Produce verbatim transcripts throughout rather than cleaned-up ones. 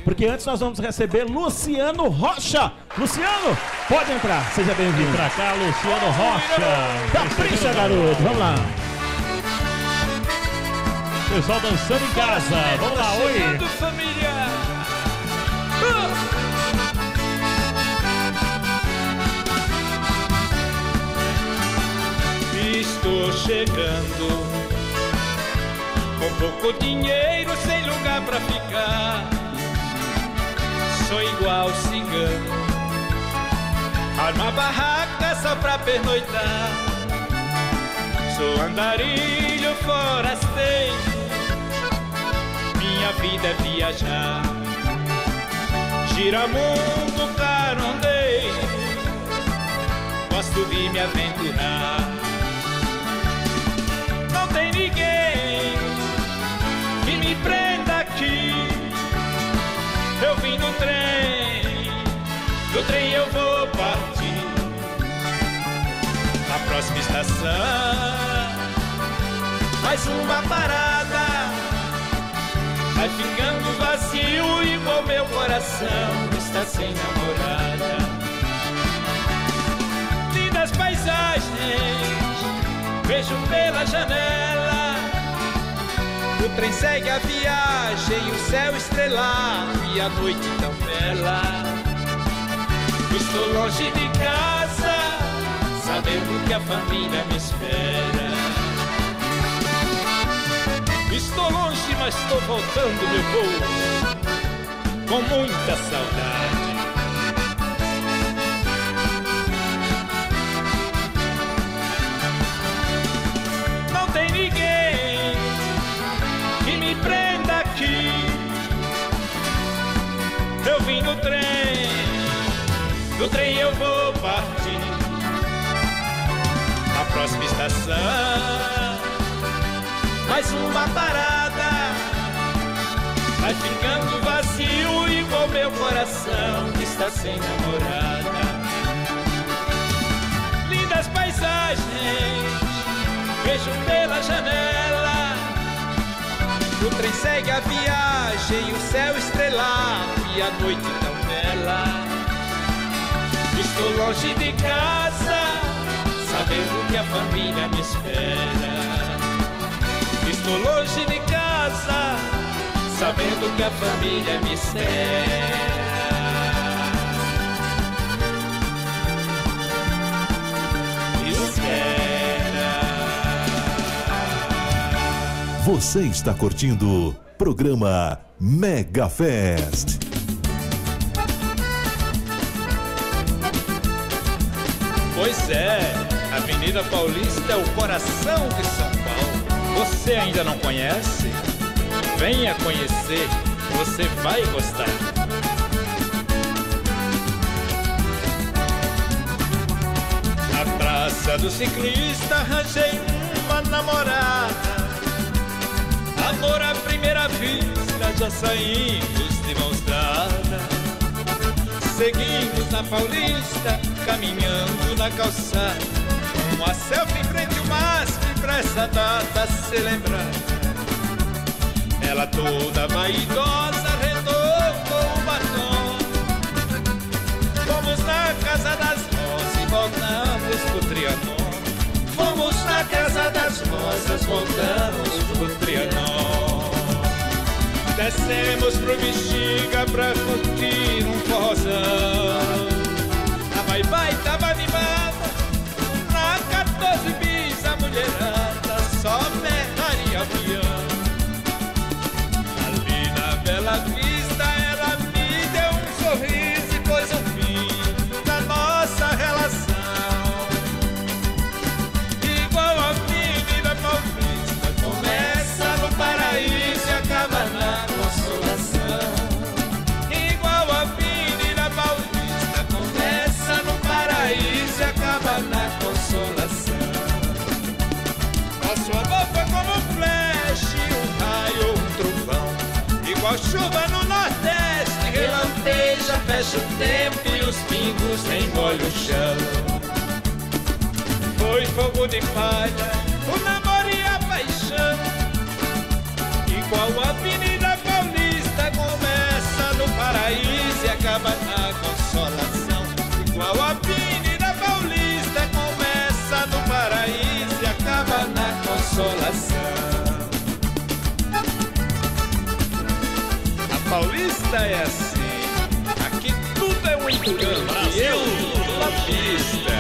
porque antes nós vamos receber Luciano Rocha. Luciano, pode entrar, seja bem-vindo. Vem pra cá, Luciano Rocha. Capricha, garoto, vamos lá. Pessoal dançando em casa, vamos lá, oi. Família. Estou chegando com pouco dinheiro, sem lugar pra ficar. Sou igual cigano, arma barraca só pra pernoitar. Sou andarilho forasteiro, minha vida é viajar. Giramundo carondeiro, gosto de me aventurar. Não tem ninguém que me prenda aqui. Eu vim no trem, do trem eu vou partir. Na próxima estação, mais uma parada. Vai ficando vazio igual meu coração está sem namorada. Lindas paisagens vejo pela janela, o trem segue a viagem, o céu estrelado e a noite tão bela. Estou longe de casa, sabendo que a família me espera. Estou longe, mas estou voltando, meu povo, com muita saudade. Não tem ninguém que me prenda aqui. Eu vim no trem, no trem eu vou partir. Na próxima estação, mais uma parada. Vai ficando vazio igual meu coração que está sem namorada. Lindas paisagens vejo pela janela, o trem segue a viagem, o céu estrelado e a noite tão bela. Estou longe de casa, sabendo que a família me espera. Estou longe de casa, sabendo que a família me espera. Me espera. Você está curtindo o programa Mega Fest. Pois é, a Avenida Paulista é o coração de São Paulo. Você ainda não conhece? Venha conhecer, você vai gostar. Na Praça do Ciclista arranjei uma namorada. Amor à primeira vista, já saímos de mãos dadas. Seguimos na Paulista, caminhando na calçada. Uma selfie em frente ao MASP pra essa data ser lembrada. Ela toda vaidosa retocou o batom. Fomos na Casa das Rosas e voltamos pro Trianon. Fomos na Casa das Rosas, voltamos pro Trianon. Descemos pro Bexiga pra curtir um forrozão. A vai-vai tava animada, na quatorze bis a mulherada só Ferrari avião. Ali na Bela Vista ela me deu um sorriso e pôs o fim da nossa relação. Igual a Avenida Paulista, começa no paraíso e acaba na consolação. Igual a Avenida Paulista, começa no paraíso e acaba na consolação. Nosso amor foi como um flash, um raio, um trovão. Igual chuva no Nordeste, relampeja, fecha o tempo e os pingos nem molham o chão. Foi fogo de palha, o namoro e a paixão. Igual a Avenida Paulista, começa no Paulista é assim. Aqui tudo é um engano. Eu, La Pista.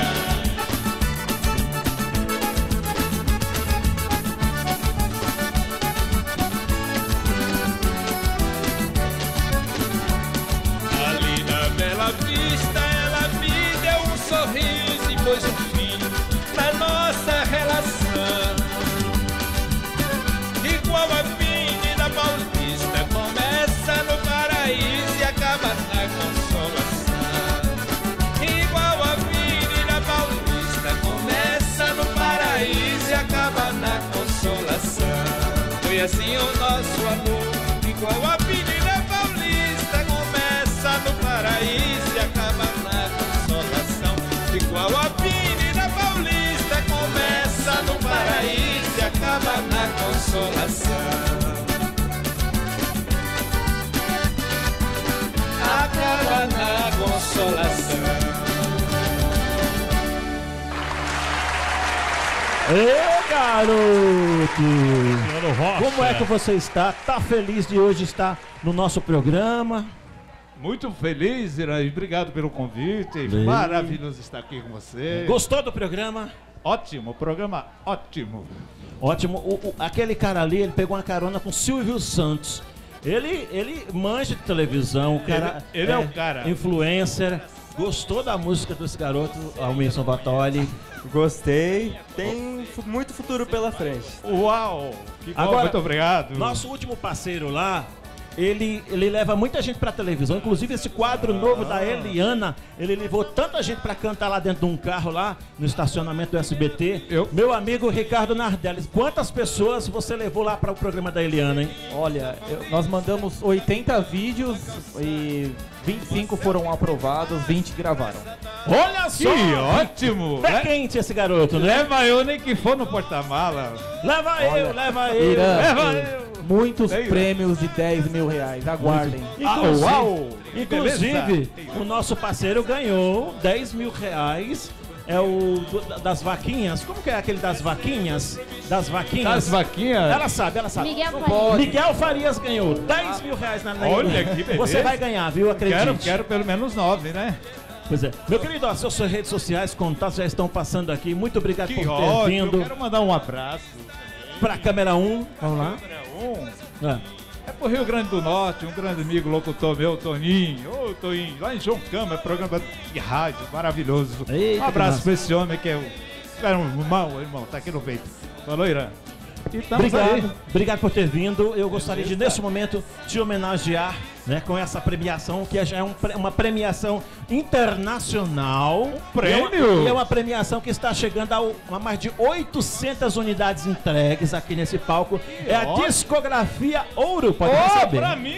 Ali na Bela Vista ela me deu um sorriso e pôs um fim na nossa relação. Igual a Avenida Paulista, começa no paraíso e acaba na consolação. Igual a Avenida Paulista, começa no paraíso e acaba na consolação. Foi assim o nosso amor. Igual a Avenida Paulista, começa no paraíso e acaba na consolação. Igual a Avenida Paulista, começa no paraíso e acaba na consolação. Acaba na consolação. Ê, garoto! Luciano Rocha. Como é que você está? Tá feliz de hoje estar no nosso programa? Muito feliz, Iraí. Obrigado pelo convite. Bem. Maravilhoso estar aqui com você. Gostou do programa? Ótimo, programa ótimo. Ótimo. O, o- aquele cara ali, ele pegou uma carona com Silvio Santos. Ele, ele manja de televisão, o cara Ele- ele é o cara. Influencer. Gostou da música desse garoto, Almirson Bartoli? Gostei. Tem fu- muito futuro pela frente. Uau! Que bom, Agora, muito obrigado. Nosso último parceiro lá, ele, ele leva muita gente pra televisão. Inclusive esse quadro novo da Eliana, ele levou tanta gente pra cantar lá dentro de um carro lá, no estacionamento do S B T. Eu- Meu amigo Ricardo Nardelli, quantas pessoas você levou lá para o programa da Eliana, hein? Olha, eu- nós mandamos oitenta vídeos e vinte e cinco foram aprovados, vinte gravaram. Olha Que só! ótimo! Pé Le- quente esse garoto, né? Leva eu nem que for no porta-mala. Leva eu, Olha, leva eu. Irã, Leva eu. muitos Veio. prêmios de dez mil reais, aguardem. Inclusive, Ah, uau! Que inclusive beleza. o nosso parceiro ganhou dez mil reais. É o do- das vaquinhas. Como que é aquele das vaquinhas? Das vaquinhas. Das vaquinhas. Ela sabe, ela sabe. Miguel Não Farias. pode. Miguel Farias ganhou dez mil reais na na Olha Eliana. que beleza. Você vai ganhar, viu? Acredite. Quero, quero pelo menos nove, né? Pois é. Meu querido, ó, suas redes sociais, contatos já estão passando aqui. Muito obrigado Que por ter ótimo. vindo Quero mandar um abraço. pra câmera um. Vamos lá. Um. É. É pro Rio Grande do Norte, um grande amigo locutor meu, Toninho. Ô, Toninho, lá em João Câmara, programa de rádio maravilhoso. Eita, um que abraço massa. pra esse homem que é o. Era um irmão, irmão, tá aqui no peito. Falou, Irã. E estamos Obrigado, aí. obrigado por ter vindo. Eu gostaria de, nesse momento, te homenagear, né, com essa premiação, que já é um pre- uma premiação internacional. prêmio? E é, uma, e é uma premiação que está chegando ao- a mais de oitocentas unidades entregues aqui nesse palco. É a ótimo. discografia Ouro, pode Ô, receber. pra mim!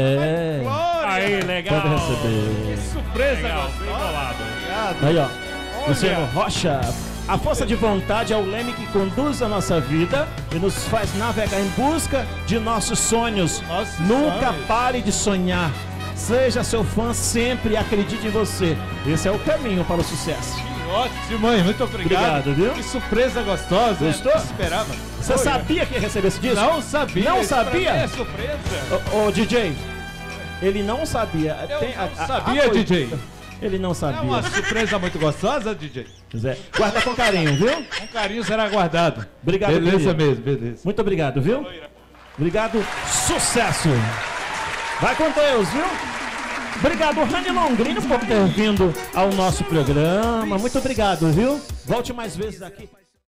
É. Glória! Aí, legal. Pode receber. Surpresa, Legal, bem gostosa. bolado. Obrigado. Aí, ó. Luciano Rocha. A força de vontade é o leme que conduz a nossa vida e nos faz navegar em busca de nossos sonhos. Nossos Nunca sonhos. pare de sonhar. Seja seu fã sempre e acredite em você. Esse é o caminho para o sucesso. Que ótimo, mãe. Muito obrigado. Obrigado, viu? Que surpresa gostosa. Gostou? Não esperava. Você Oi, sabia que ia receber esse disco? Não sabia. Não Isso pra sabia? mim é surpresa. Ô, ô, D J, ele não sabia. Eu Tem a- não a- sabia, a- D J. Ele não É sabia. uma surpresa muito gostosa, D J. Pois é. Guarda com carinho, viu? Um carinho será guardado. Obrigado, Beleza querido. mesmo, beleza. Muito obrigado, viu? Obrigado, sucesso! Vai com Deus, viu? Obrigado, Rani Longrini, por ter vindo ao nosso programa. Muito obrigado, viu? Volte mais vezes aqui.